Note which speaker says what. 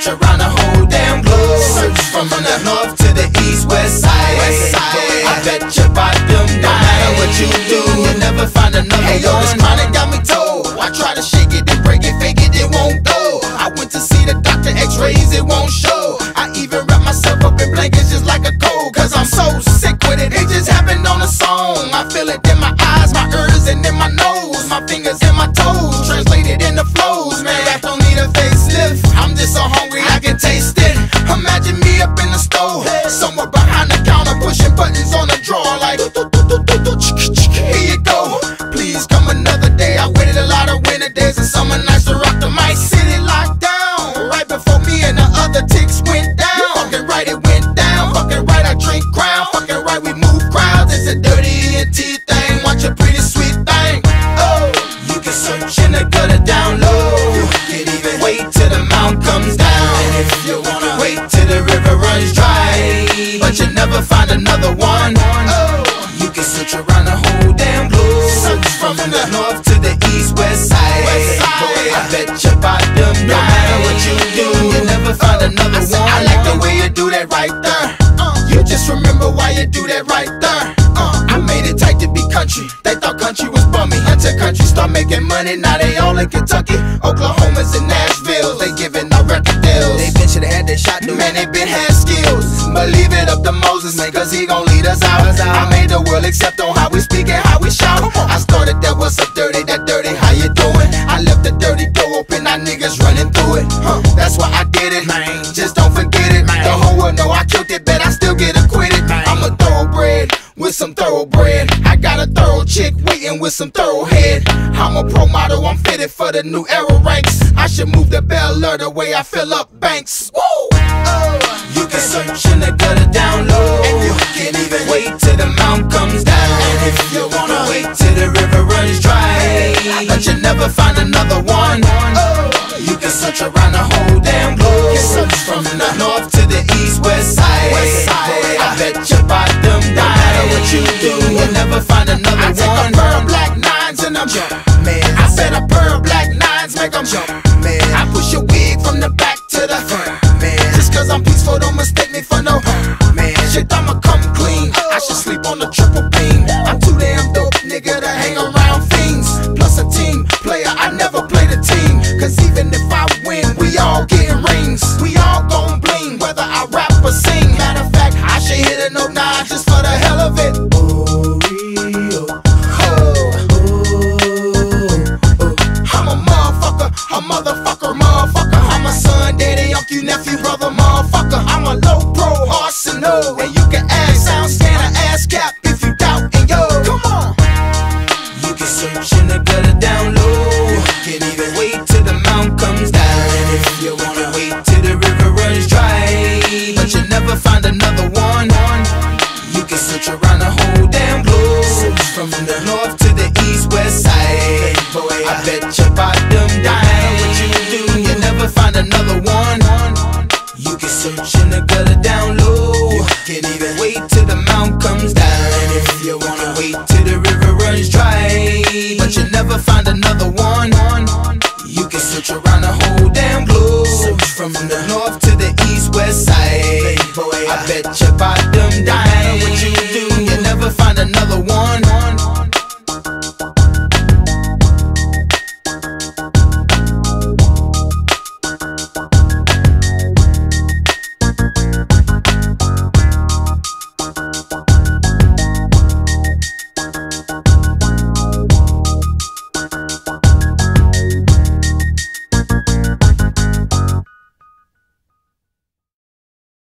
Speaker 1: search around the whole damn globe. Search from the north to the east, west side. I bet your bottom, no matter what you do, you'll never find another one. Yo, this chronic got me told. I try to shake it and break it, fake it, it won't go. I went to see the doctor, x-rays, it won't show. I even wrap myself up in blankets just like a cold, cause I'm so sick with it. It just happened on a song. I feel it in my eyes, my ears, and in my nose. My fingers and my toes, translated in the flows. Man, I don't need a facelift. I'm just so hungry I can taste it. Imagine me up in the stove, somewhere behind the counter, pushing buttons on the drawer like here you go. Please come another day. I waited a lot of winter days and summer nights to rock the mic. City locked down right before me and the other ticks went down. Fucking right, it went down. Fucking right, I drink crown. Fucking right, we move crowds. It's a dirty ENT thing. Watch a pretty sweet thing. Oh, you can search in the gutter down low. You can even wait till the mountain comes down. And if you wanna wait till the river runs dry, but you never find another one. Oh, you can search around the whole damn globe. Search from the north to the east, west side. I bet your bottom, no matter what you do, you'll never find another one. I like the way you do that right there. You just remember why you do that right there. I made it tight to be country. They thought country was bummy until country start making money. Now they all in Kentucky, Oklahoma's and Nashville. They giving out record deals. They been shoulda had that shot, dude. Man, they been had skills. But leave it up to Moses, man, cause he gon' lead us out. I made the world accept on how we speak and how we shout. I started that, what's up dirty, that dirty, how you doing? I left the dirty door open, now niggas running through it. That's why I did it, man. Just don't forget it, man. The whole world know I killed it, bet I still get acquitted, man. I'm a thoroughbred with some thoroughbred. I got a thorough chick waiting with some thoroughhead. I'm a pro model, I'm fitted for the new era ranks. I should move the Bel Air the way I fill up banks. Woo! You can search in the gutter down low, and you can even wait till the mountain comes down. And if you wanna wait till the river runs dry, but you never find another one. You can search around the whole damn globe. Search from the north to the east, west side. I bet your bottom, no matter what you do, you'll never find another one. I take a pair of black nines and I'm jump, man. I said a pair of black nines make them jump, man. I push your wig from the back to the front, man. Just cause I'm peaceful, don't mistake me for no man. Shit, I'ma come clean. I should sleep on the triple beam. I'm too damn dope, nigga, to hang around fiends. Plus a team player, I never play the team. Cause even if I win, we all getting rings. We all gon' bling, whether I rap or sing. Matter of fact, I should hit a note 9 just for the hell of it. I'm a motherfucker, motherfucker. I'm a son, daddy, uncle, nephew, brother, motherfucker. I'm a low pro arsenal, and you can ask sound scanner, ass cap if you doubt. And yo, come on. You can search in the gutter down low. You can even wait till the mountain comes down. And if you wanna wait till the river runs dry, but you never find another one. You can search around the whole damn globe. Search from the north to the east, west side. I bet your bottom down. What you do, you never find another one. You can search in the gutter down low. You can even wait till the mountain comes down. And if you wanna wait till the river runs dry, but you never find another one. You can search around the whole damn globe. Search from the north to the east, west side. I bet your bottom